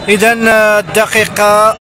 إذا الدقيقة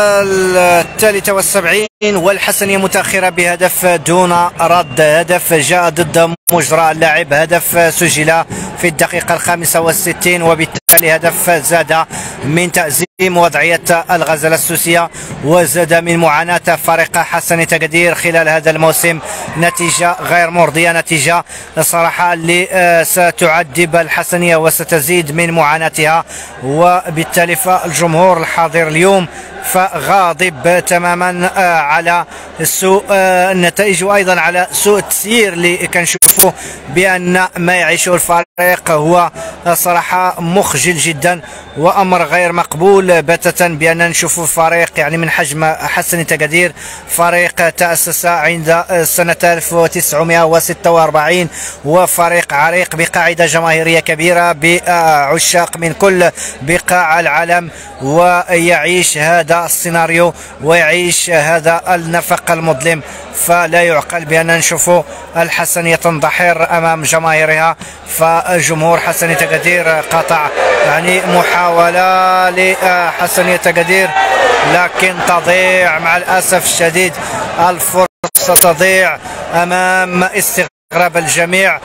73 والحسنية متأخرة بهدف دون رد. هدف جاء ضد مجرى اللاعب، هدف سجل في الدقيقة 65 وبالتالي هدف زاد من تأزيم وضعية الغزالة السوسية وزاد من معاناة فريق حسنية أكادير خلال هذا الموسم. نتيجة غير مرضية، نتيجة صراحة اللي ستعذب الحسنية وستزيد من معاناتها، وبالتالي فالجمهور الحاضر اليوم فغاضب تماما على سوء النتائج وايضا على سوء التسيير اللي كنشوفوا بان ما يعيشه الفريق هو صراحه مخجل جدا وامر غير مقبول بتاتا بان نشوفوا فريق يعني من حجم حسنية أكادير، فريق تاسس عند سنه 1946 وفريق عريق بقاعده جماهيريه كبيره بعشاق من كل بقاع العالم، ويعيش هذا السيناريو ويعيش هذا النفق المظلم. فلا يعقل بأن نشوفوا الحسنية تنضحر أمام جماهيرها. فجمهور حسنية أكادير قطع يعني محاولة لحسنية أكادير لكن تضيع مع الأسف الشديد، الفرصة تضيع أمام استغراب الجميع.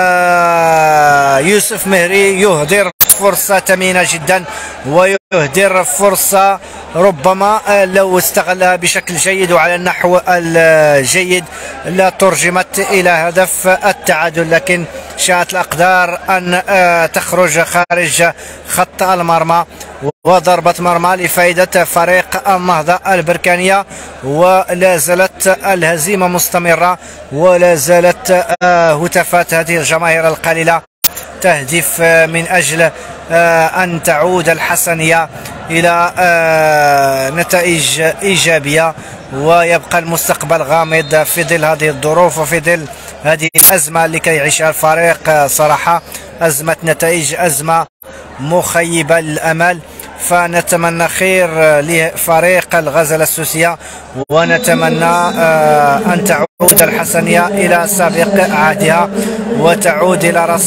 يوسف مهري يهدر فرصة ثمينة جدا ويهدر فرصة ربما لو استغلها بشكل جيد وعلى النحو الجيد لا ترجمت إلى هدف التعادل، لكن شاءت الأقدار أن تخرج خارج خط المرمى وضربة مرمى لفائدة فريق النهضة البركانية. ولا زالت الهزيمة مستمرة ولا زالت هتافات هذه الجماهير القليلة تهدف من أجل أن تعود الحسنية إلى نتائج إيجابية ويبقى المستقبل غامض في ظل هذه الظروف وفي ظل هذه الأزمة اللي كيعيشها الفريق. صراحة أزمة نتائج، أزمة مخيبة للأمل. فنتمنى خير لفريق الغزالة السوسية ونتمنى أن تعود الحسنية إلى سابق عهدها وتعود إلى رسم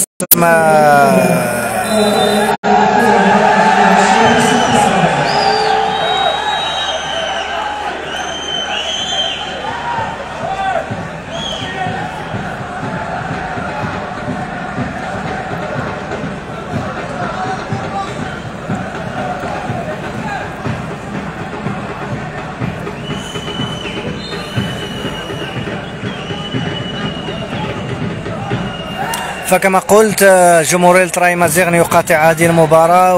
فكما قلت جمهور التراي مازيغن يقاطع هذه المباراة،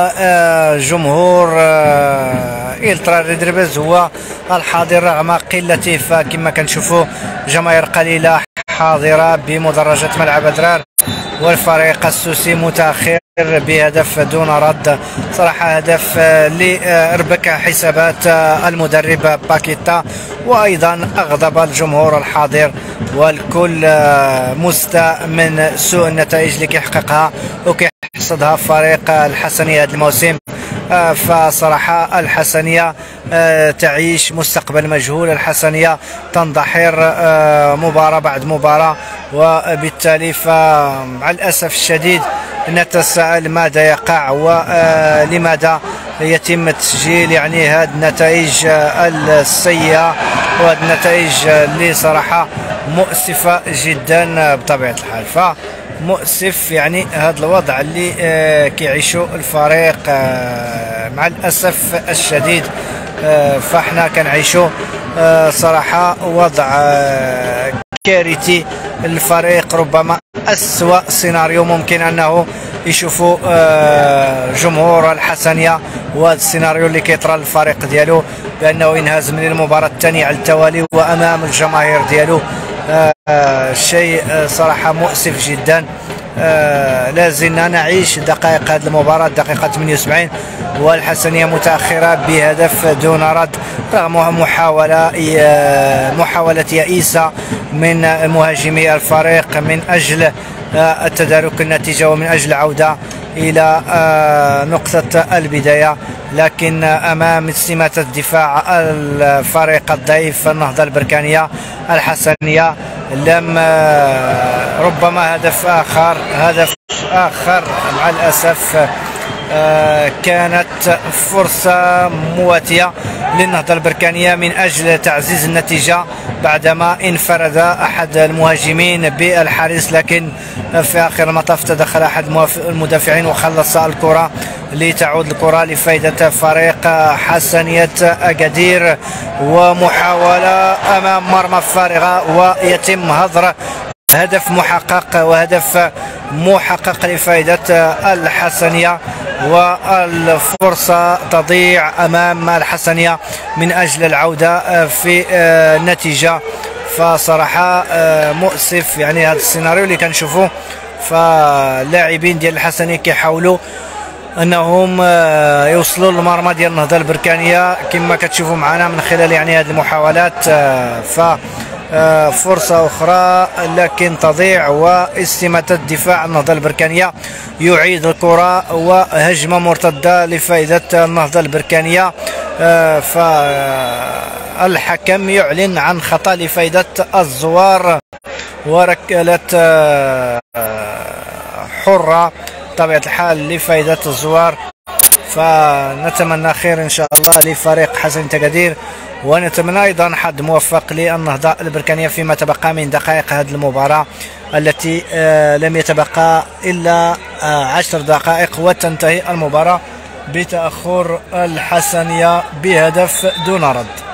وجمهور الترا ريدربز هو الحاضر رغم قلته. فكما كنشوفوا جماهير قليلة حاضرة بمدرجات ملعب أدرار والفريق السوسي متأخر بهدف دون رد. صراحة هدف لأربك حسابات المدرب باكيتا، وأيضا أغضب الجمهور الحاضر والكل مستاء من سوء النتائج اللي كيحققها وكيحصدها فريق الحسنية هذا الموسم. فصراحة الحسنية تعيش مستقبل مجهول، الحسنية تنضحر مباراة بعد مباراة، وبالتالي فمع الأسف الشديد نتساءل ماذا يقع ولماذا يتم تسجيل يعني هذه النتائج السيئة وهذه النتائج اللي صراحة مؤسفة جدا بطبيعة الحال. فمؤسف يعني هذا الوضع اللي كيعيشوا الفريق مع الأسف الشديد. فاحنا كنعيشوا صراحة وضع كارثي. الفريق ربما أسوأ سيناريو ممكن أنه يشوفوا جمهور الحسنية، وهذا السيناريو اللي كيطرى للفريق ديالو بأنه ينهز من المباراة الثانية على التوالي وأمام الجماهير ديالو. شيء صراحة مؤسف جدا. لازلنا نعيش دقائق هذه المباراة، دقيقة 78 والحسنية متأخرة بهدف دون رد رغم محاولة يئيسة من مهاجمي الفريق من أجل التدارك النتيجة ومن أجل العودة إلى نقطة البداية، لكن أمام سمات الدفاع الفريق الضعيف النهضة البركانية الحسنية لم ربما هدف آخر مع الأسف كانت فرصة مواتية للنهضة البركانية من أجل تعزيز النتيجة بعدما انفرد أحد المهاجمين بالحارس، لكن في آخر المطاف تدخل أحد المدافعين وخلص الكرة لتعود الكرة لفائدة فريق حسنية أكادير، ومحاولة أمام مرمى فارغة ويتم هدر هدف محقق وهدف محقق لفائدة الحسنية، والفرصة تضيع أمام الحسنية من أجل العودة في النتيجة. فصراحة مؤسف يعني هذا السيناريو اللي كنشوفوه، فاللاعبين ديال الحسنية كيحاولوا انهم يوصلوا للمرمى ديال النهضة البركانية كما كتشوفوا معنا من خلال يعني هذه المحاولات. فرصة أخرى لكن تضيع، واستماتة دفاع النهضة البركانية يعيد الكرة وهجمة مرتدة لفائدة النهضة البركانية. فالحكم يعلن عن خطأ لفائدة الزوار وركلة حرة بطبيعة الحال لفائدة الزوار. فنتمنى خير إن شاء الله لفريق حسنية أكادير، ونتمنى أيضا حظ موفق للنهضة البركانية فيما تبقى من دقائق هذه المباراة التي لم يتبقى إلا 10 دقائق وتنتهي المباراة بتأخر الحسنية بهدف دون رد.